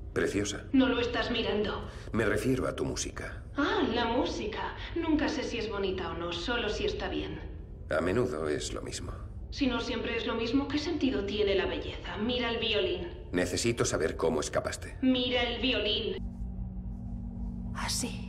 Preciosa. No lo estás mirando. Me refiero a tu música. Ah, la música. Nunca sé si es bonita o no, solo si está bien. A menudo es lo mismo. Si no siempre es lo mismo, ¿qué sentido tiene la belleza? Mira el violín. Necesito saber cómo escapaste. Mira el violín. Así.